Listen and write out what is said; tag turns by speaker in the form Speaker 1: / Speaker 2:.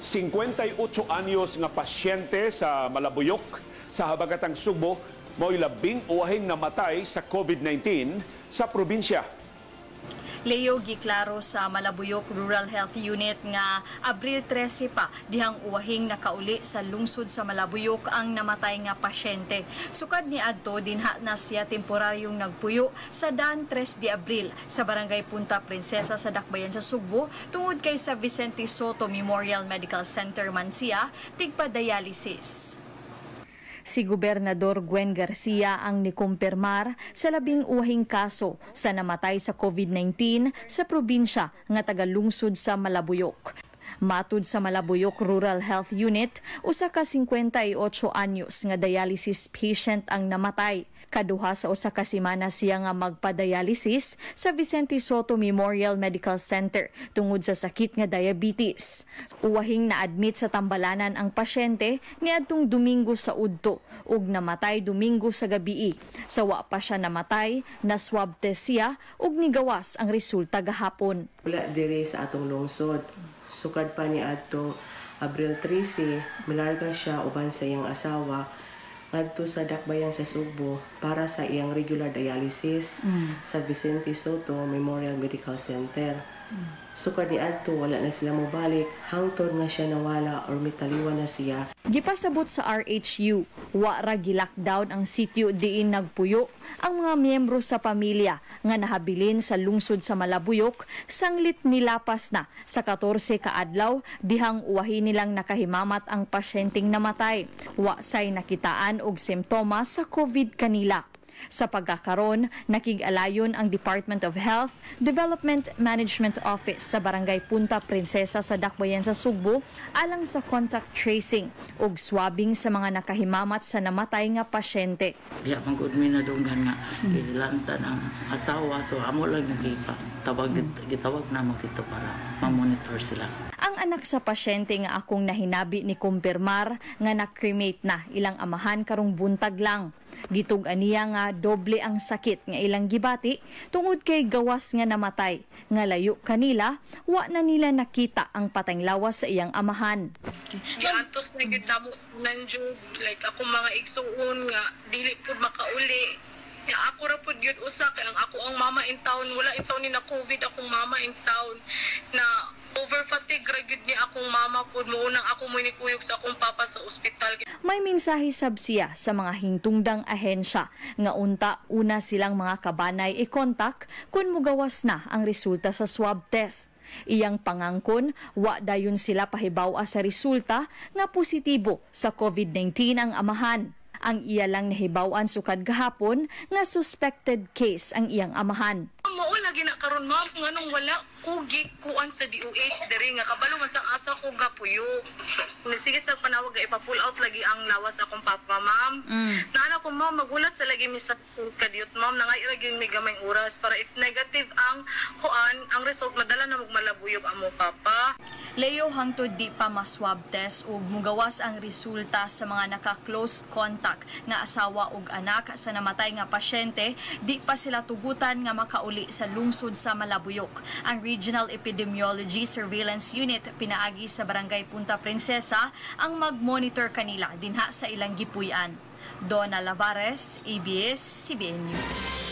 Speaker 1: 58 anyos nga pasyente sa Malabuyok sa habagatang Subo mo'y labing uwahing namatay sa COVID-19 sa probinsya.
Speaker 2: Leo giklaro sa Malabuyok Rural Health Unit nga Abril 13 pa dihang uwahing nakauli sa lungsod sa Malabuyok ang namatay nga pasyente. Sukad ni adto dinha na siya temporaryong nagpuyo sa Dan 3 de Abril sa Barangay Punta Princesa sa Dakbayan sa Subo tungod kay sa Vicente Soto Memorial Medical Center man siya tigpa dialysis. Si Gobernador Gwen Garcia ang nikumpirmar sa labing uwahing kaso sa namatay sa COVID-19 sa probinsya nga tagalungsod sa Malabuyok. Matud sa Malabuyok Rural Health Unit, usa ka 58 anyos nga dialysis patient ang namatay. Kaduha sa usa ka semana siya nga magpa-dialysis sa Vicente Soto Memorial Medical Center tungod sa sakit nga diabetes. Uwahing na-admit sa Tambalanan ang pasyente niadtong Domingo sa udto ug namatay Domingo sa gabii. Sa wa pa siya namatay, na-swab test siya ug nigawas ang resulta gahapon.
Speaker 3: Wala diri sa atong lungsod. Sukad pa ni adto Abril 13, milarga siya uban sa iyang asawa ngadto sa Dakbayan sa Subo para sa iyang regular dialysis sa Vicente Soto Memorial Medical Center. Sukad ni adto wala na sila mobalik hangtod nga siya nawala or mitaliwan na siya.
Speaker 2: Gipasabot sa RHU, wa ra gi-lockdown ang sitio diin nagpuyo ang mga miyembro sa pamilya nga nahabilin sa lungsod sa Malabuyok sanglit nilapas na sa 14 ka adlaw dihang uwahi nilang nakahimamat ang pasyenteng namatay. Wa say nakitaan og simptomas sa COVID kanila. Sa pagkakaron, nakig-alayon ang Department of Health Development Management Office sa Barangay Punta Princesa sa Dakbayan sa Subo alang sa contact tracing ug swabbing sa mga nakahimamat sa namatay nga pasyente.
Speaker 4: Diya magud mi na dunggan nga ilanta ng asawa so amo lang gitawag na dito para ma-monitor sila.
Speaker 2: Ang anak sa pasyente nga akong nahinabi ni kumpirmar nga na-cremate na ilang amahan karong buntag lang. Gitug aniya nga doble ang sakit nga ilang gibati tungod kay gawas nga namatay nga layo kanila wa na nila nakita ang patayng lawas sa iyang amahan.
Speaker 5: Giantos na gid namo nang job like ako mga igsuon nga dili pud makauli. Ya ako ra pud gyud usa kay ang mama in town wala in town ni na COVID akong mama in town na over fatigue ra gyud ni akong mama pud mo unang ako mo nikuyog sa akong papa sa ospital.
Speaker 2: May mensahe sab siya sa mga hingtungdang ahensya nga unta una silang mga kabanay i-contact kun mugawas na ang resulta sa swab test. Iyang pangangkon, wa dayon sila pahibaw sa resulta nga positibo sa COVID-19 ang amahan. Ang iya lang nahibawan sukad gahapon nga suspected case ang iyang amahan.
Speaker 5: Mao lagi na karon ma'am nganong wala ko kuan sa DOH diri nga kabalo man sa asa ko gapuyo. Sige sa panawag ipa-pull out lagi ang lawas akong papa ma'am. Naana ko ma'am magulat sa lagi mi sa kadiyot ma'am nangay ra gyud mi gamay oras para if negative ang kuan ang result madala na magmalabuyog amo papa.
Speaker 2: Leo hangtod di pa ma-swab test ug mugawas ang resulta sa mga naka-close contact nga asawa ug anak sa namatay nga pasyente, di pa sila tugutan nga makauli sa lungsod sa Malabuyok. Ang Regional Epidemiology Surveillance Unit pinaagi sa Barangay Punta Princesa ang mag-monitor kanila dinha sa ilang gipuy-an. Donna Lavares, ABS-CBN News.